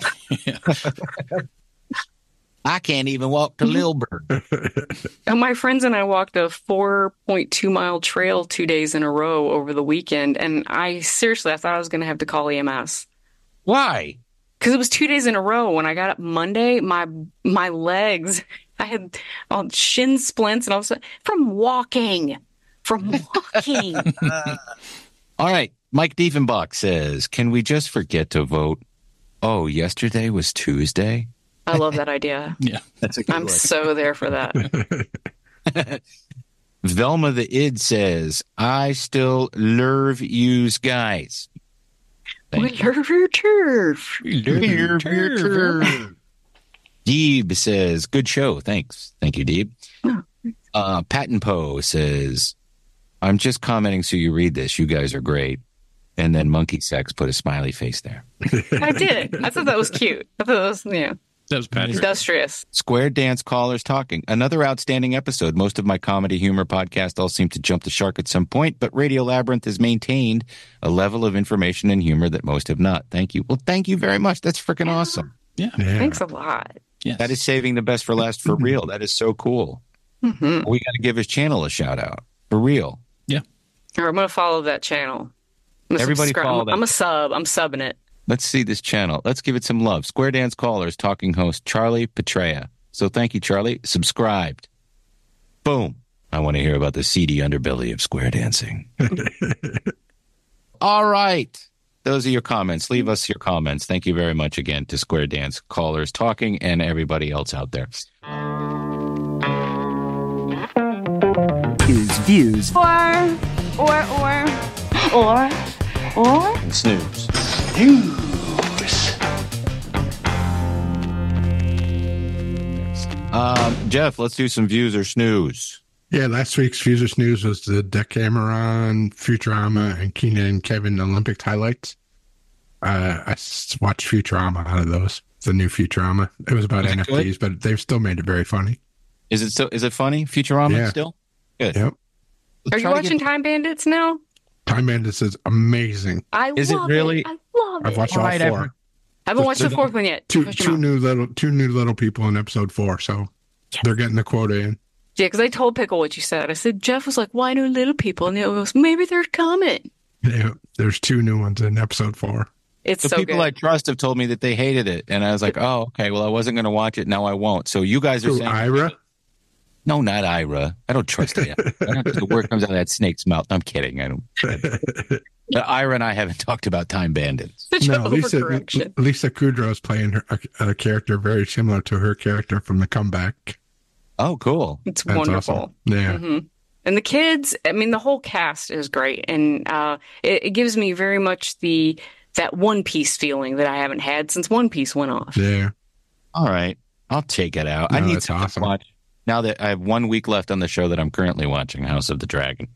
I can't even walk to Lilburn. And my friends and I walked a four point two mile trail two days in a row over the weekend. And I seriously, I thought I was going to have to call E M S. Why? Because it was two days in a row. When I got up Monday, my my legs, I had all shin splints and all of a sudden, from walking. From walking. All right. Mike Diefenbach says, can we just forget to vote? Oh, yesterday was Tuesday? I love that idea. Yeah, that's a good I'm one. so there for that. Velma the Id says, I still love yous guys. We love your turf. Love your turf. Deeb says, good show. Thanks. Thank you, Deeb. Oh. Uh, Patton Poe says, I'm just commenting so you read this. You guys are great. And then Monkey Sex put a smiley face there. I did. I thought that was cute. I thought that was, yeah. That was Patrick. Industrious. Square Dance Callers Talking. Another outstanding episode. Most of my comedy humor podcasts all seem to jump the shark at some point, but Radio Labyrinth has maintained a level of information and humor that most have not. Thank you. Well, thank you very much. That's freaking yeah. awesome. Yeah. yeah. Thanks a lot. Yes. That is saving the best for last for real. That is so cool. Mm-hmm. We got to give his channel a shout out. For real. Yeah. Or I'm going to follow that channel. Everybody subscribe. follow I'm, that. I'm a sub. I'm subbing it. Let's see this channel. Let's give it some love. Square Dance Callers Talking host Charlie Petrea. So thank you, Charlie. Subscribed. Boom. I want to hear about the seedy underbelly of square dancing. All right. Those are your comments. Leave us your comments. Thank you very much again to Square Dance Callers Talking and everybody else out there. Views, views. Or, or, or, or, or. And snooze. News. Um, Jeff, let's do some views or snooze. Yeah, last week's Views or Snooze was the Decameron, Futurama, and Keenan and Kevin Olympic highlights. Uh, I s- watched Futurama out of those. The new Futurama. It was about Was it N F Ts, good? but they've still made it very funny. Is it still? Is it funny? Futurama Yeah. still? Good. Yep. Are you Try to watching get- Time Bandits now? Time Bandits is amazing. I Is it love really? it. I love I've it. watched all, All right, four. I've- I haven't watched the fourth one yet. Two, Push 'em two out. new little, two new little people in episode four, so they're getting the quota in. Yeah, because I told Pickle what you said. I said, Jeff was like, why no little people? And he goes, maybe they're coming. Yeah, there's two new ones in episode four. It's The so people good. I trust have told me that they hated it, and I was like, "Oh, okay. Well, I wasn't going to watch it. Now I won't." So you guys are Who, saying, Ira? "No, not Ira. I don't trust it. I don't trust the word comes out of that snake's mouth." I'm kidding. I don't. But Ira and I haven't talked about Time Bandits. Such No, an Lisa, overcorrection. Lisa Kudrow is playing her, a, a character very similar to her character from The Comeback. Oh, cool. It's That's wonderful. awesome. Yeah. hmm And the kids, I mean, the whole cast is great. And uh, it, it gives me very much the that One Piece feeling that I haven't had since One Piece went off. Yeah. All right, I'll check it out. I No, need that's to awesome. watch now that I have one week left on the show that I'm currently watching, House of the Dragon.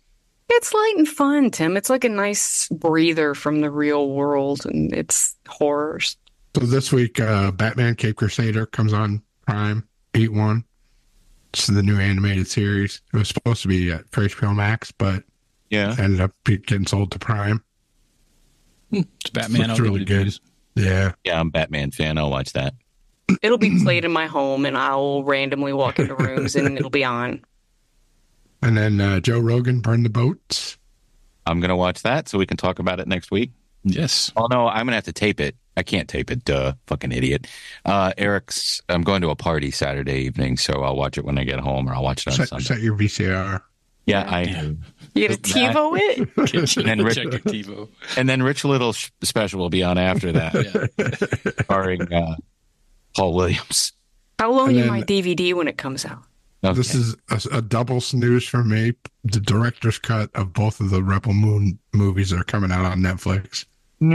It's light and fun, Tim. It's like a nice breather from the real world, and it's horrors. So this week, uh, Batman Cape Crusader comes on Prime, eight one. It's the new animated series. It was supposed to be at H B O Max, but yeah, ended up getting sold to Prime. It's Batman. Looks really good. News. Yeah. Yeah, I'm a Batman fan. I'll watch that. It'll be played in my home, and I'll randomly walk into rooms, and it'll be on. And then uh, Joe Rogan, Burn the Boats. I'm going to watch that so we can talk about it next week. Yes. Oh, no, I'm going to have to tape it. I can't tape it. Duh. Fucking idiot. Uh, Eric's, I'm going to a party Saturday evening, so I'll watch it when I get home, or I'll watch it on set, Sunday. Set your V C R. Yeah, I. You get a TiVo it? and, then Rich, Check your TiVo. and then Rich Little sh- special will be on after that, yeah. starring uh, Paul Williams. I'll loan And you then- my D V D when it comes out. Okay. This is a, a double snooze for me. The director's cut of both of the Rebel Moon movies are coming out on Netflix.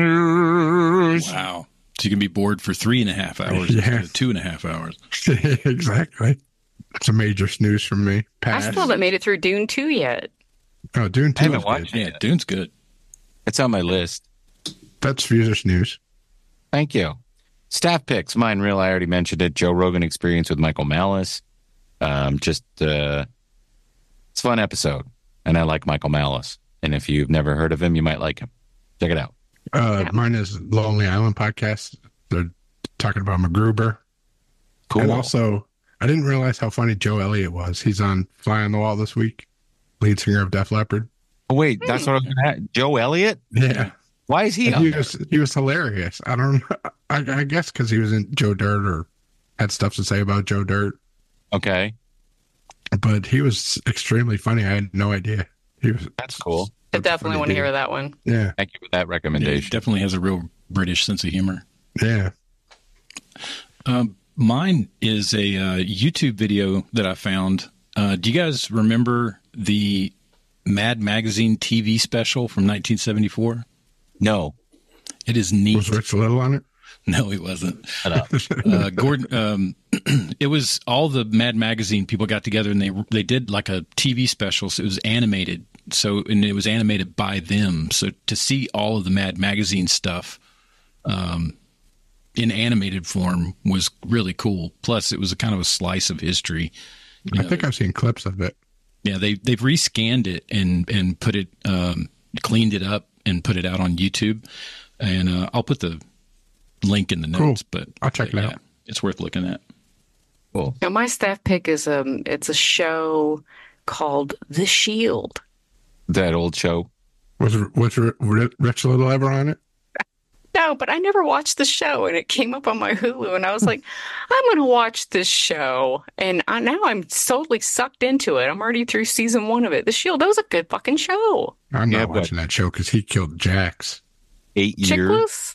News. Wow. So you can be bored for three and a half hours Yeah. instead of two and a half hours. Exactly. It's a major snooze for me. I Pass. still haven't made it through Dune two yet. Oh, Dune I two. haven't is watched good. it. Yeah, yet. Dune's good. It's on my list. That's Fuser Snooze. Thank you. Staff picks. Mine, real. I already mentioned it. Joe Rogan Experience with Michael Malice. Um, just, uh, it's a fun episode. And I like Michael Malice. And if you've never heard of him, you might like him. Check it out. Uh, Yeah. Mine is Lonely Island podcast. They're talking about MacGruber. Cool. And also, I didn't realize how funny Joe Elliott was. He's on Fly on the Wall this week, lead singer of Def Leppard. Oh, wait, that's what I was going to ask. Joe Elliott? Yeah. Why is he And on he there? was he was hilarious. I don't know. I, I guess because he was in Joe Dirt or had stuff to say about Joe Dirt. Okay. But he was extremely funny. I had no idea. He was. That's cool. I definitely funny want to dude. hear that one. Yeah. Thank you for that Yeah, he recommendation. definitely has a real British sense of humor. Yeah. Um, mine is a uh, YouTube video that I found. Uh, do you guys remember the Mad Magazine T V special from nineteen seventy-four? No. It is neat. Was Rich Little on it? No, he wasn't. uh, Gordon. Um, it was all the Mad Magazine people got together and they they did like a T V special. So it was animated. So and it was animated by them. So to see all of the Mad Magazine stuff, um, in animated form was really cool. Plus, it was a kind of a slice of history. You I know, think I've seen clips of it. yeah, they they've rescanned it and and put it um, cleaned it up and put it out on YouTube. And uh, I'll put the link in the Cool. notes. But I'll check it yeah, out. It's worth looking at. Cool. Now, my staff pick is um, it's a show called The Shield. That old show. Was was Rich Little ever on it? No, but I never watched the show, and it came up on my Hulu, and I was like, I'm going to watch this show, and I, now I'm totally sucked into it. I'm already through season one of it. The Shield, that was a good fucking show. I'm Yeah, not but- watching that show because he killed Jax. Eight years. Chickless?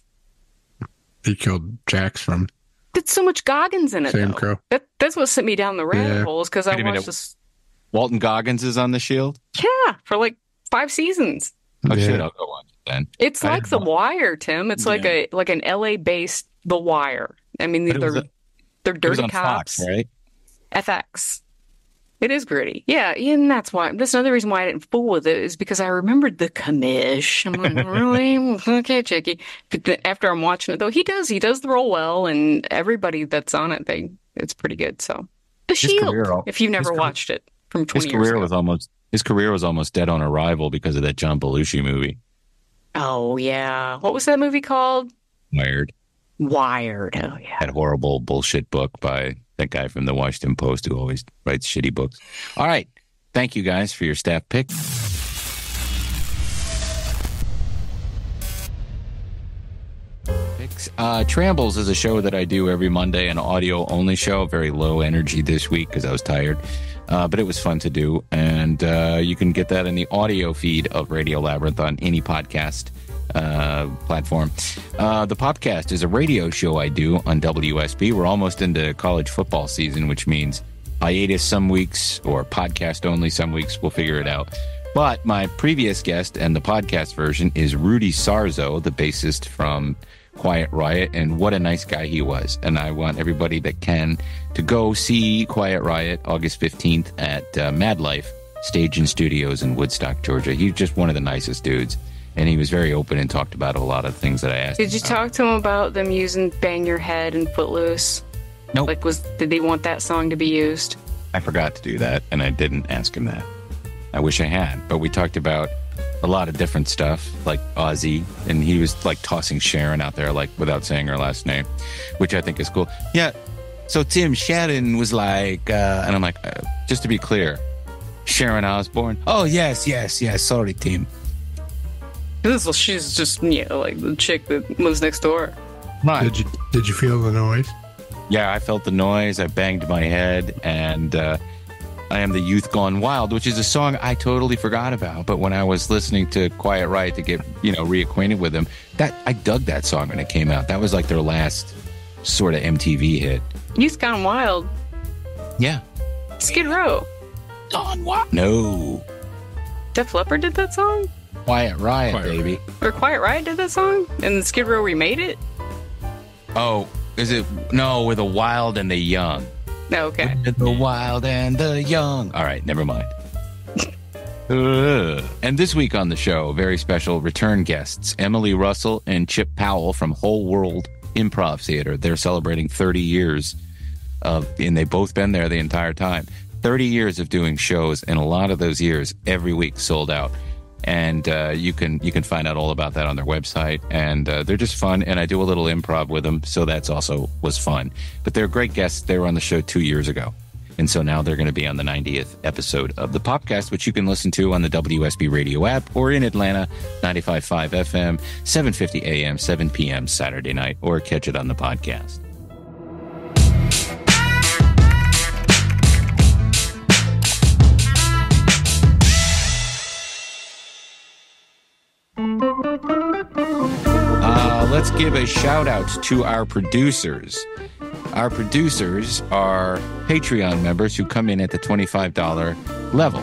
He killed Jax from Did so much Goggins in it, Sam though. Crow. That, that's what sent me down the rabbit Yeah. holes, because I Wait a minute. watched this, Walton Goggins is on the Shield? yeah, for like five seasons. Oh, Yeah. shit. I'll go watch it then. It's I like didn't The know. Wire, Tim. It's like Yeah. a like an L A based The Wire. I mean, But it was they're a- they're It was dirty on cops. Fox, right? F X. It is gritty. Yeah, and that's why. That's another reason why I didn't fool with it is because I remembered the commish. I'm like, really? Okay, Chicky. But then after I'm watching it, though, he does. He does the role well, and everybody that's on it, they it's pretty good. So, The His Shield. career al- If you've never his career- watched it from His twenty years career ago. was almost his career was almost dead on arrival because of that John Belushi movie, Oh yeah, what was that movie called? Wired. Wired. Oh yeah. That horrible bullshit book by that guy from the Washington Post who always writes shitty books. All right. Thank you guys for your staff pick. Picks. Uh, Trambles is a show that I do every Monday, an audio only show, very low energy this week because I was tired. Uh, but it was fun to do. And uh, you can get that in the audio feed of Radio Labyrinth on any podcast uh, platform. Uh, the podcast is a radio show I do on W S B. We're almost into college football season, which means hiatus some weeks or podcast only some weeks. We'll figure it out. But my previous guest and the podcast version is Rudy Sarzo, the bassist from Quiet Riot, and what a nice guy he was. And I want everybody that can to go see Quiet Riot August fifteenth at uh, Mad Life Stage and Studios in Woodstock, Georgia. He's just one of the nicest dudes. And he was very open and talked about a lot of things that I asked. Did you about. talk to him about them using Bang Your Head and Footloose? Nope. Like, was did they want that song to be used? I forgot to do that, and I didn't ask him that. I wish I had. But we talked about a lot of different stuff, like Ozzy, and he was like tossing Sharon out there, like without saying her last name, which I think is cool. Yeah. So Tim, Sharon was like, uh, and I'm like, uh, just to be clear, Sharon Osbourne. Oh yes, yes, yes. Sorry, Tim. This is, she's just, you know, like the chick that lives next door. Right. Did you did you feel the noise? Yeah, I felt the noise. I banged my head, and uh, I Am the Youth Gone Wild, which is a song I totally forgot about. But when I was listening to Quiet Riot to get, you know, reacquainted with them, that I dug that song when it came out. That was like their last sort of M T V hit. Youth Gone Wild. Yeah. Skid Row. Gone Wild. No. Def Leppard did that song? Quiet Riot, Quiet baby. Or Quiet Riot did that song? And Skid Row remade it? Oh, is it? No, with the wild and the young. No, okay. With the wild and the young. All right, never mind. uh, and this week on the show, very special return guests, Emily Russell and Chip Powell from Whole World Improv Theater. They're celebrating thirty years of, and they've both been there the entire time. thirty years of doing shows, and a lot of those years, every week sold out. And uh, you can you can find out all about that on their website. And uh, they're just fun. And I do a little improv with them, so that's also was fun. But they're great guests. They were on the show two years ago. And so now they're going to be on the ninetieth episode of the Popcast, which you can listen to on the W S B Radio app or in Atlanta, ninety-five point five F M, seven fifty A M, seven p.m. Saturday night, or catch it on the podcast. Uh, let's give a shout out to our producers. Our producers are Patreon members who come in at the twenty-five dollars level.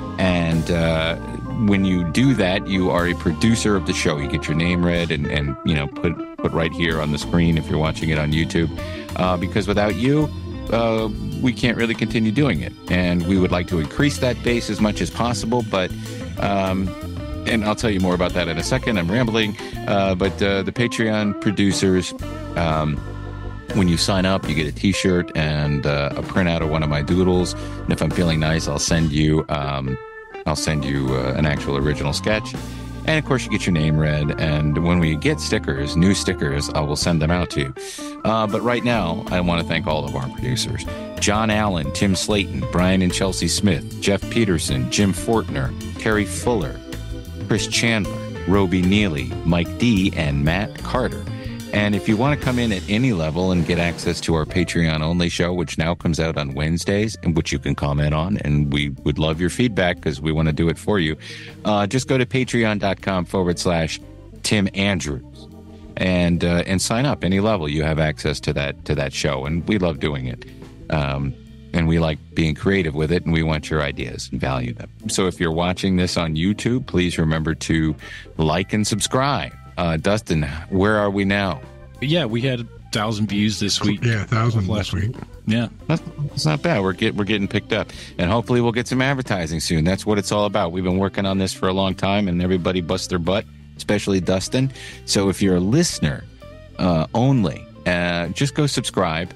And uh, when you do that, you are a producer of the show. You get your name read and, and you know, put, put right here on the screen if you're watching it on YouTube. Uh, because without you, uh, we can't really continue doing it. And we would like to increase that base as much as possible, but... Um, and I'll tell you more about that in a second. I'm rambling. Uh, but uh, the Patreon producers, um, when you sign up, you get a T-shirt and uh, a printout of one of my doodles. And if I'm feeling nice, I'll send you um, I'll send you uh, an actual original sketch. And, of course, you get your name read. And when we get stickers, new stickers, I will send them out to you. Uh, but right now, I want to thank all of our producers. John Allen, Tim Slayton, Brian and Chelsea Smith, Jeff Peterson, Jim Fortner, Carrie Fuller, Chris Chandler, Roby Neely, Mike D, and Matt Carter. And if you want to come in at any level and get access to our Patreon-only show, which now comes out on Wednesdays, and which you can comment on, and we would love your feedback because we want to do it for you, uh, just go to patreon.com forward slash Tim Andrews and uh, and sign up. Any level, you have access to that to that show, and we love doing it. Um, And we like being creative with it, and we want your ideas and value them. So if you're watching this on YouTube, please remember to like and subscribe. Uh, Dustin, where are we now? Yeah, we had a thousand views this week. Yeah, a thousand last week. Yeah, that's, that's not bad. We're get we're getting picked up, and hopefully we'll get some advertising soon. That's what it's all about. We've been working on this for a long time, and everybody busts their butt, especially Dustin. So if you're a listener uh, only, uh, just go subscribe.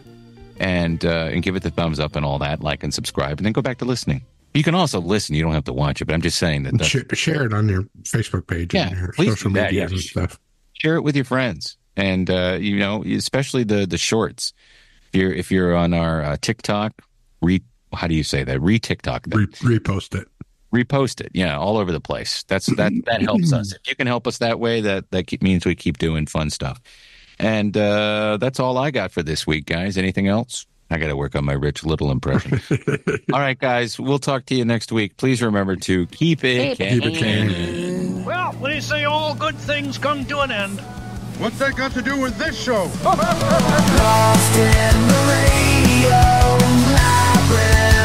And uh, and give it the thumbs up and all that, like and subscribe, and then go back to listening. You can also listen; you don't have to watch it. But I'm just saying that the, share, share it on your Facebook page, yeah, and your please social do that, media yeah. and stuff. Share it with your friends, and uh, you know, especially the the shorts. If you're if you're on our uh, TikTok, re how do you say that? Re TikTok, re, repost it, repost it. Yeah, all over the place. That's that that helps us. If you can help us that way, that that means we keep doing fun stuff. And uh, that's all I got for this week, guys. Anything else? I got to work on my Rich Little impression. All right, guys. We'll talk to you next week. Please remember to keep it keep it canon. Well, what do you say? All good things come to an end. What's that got to do with this show? Lost in the radio library.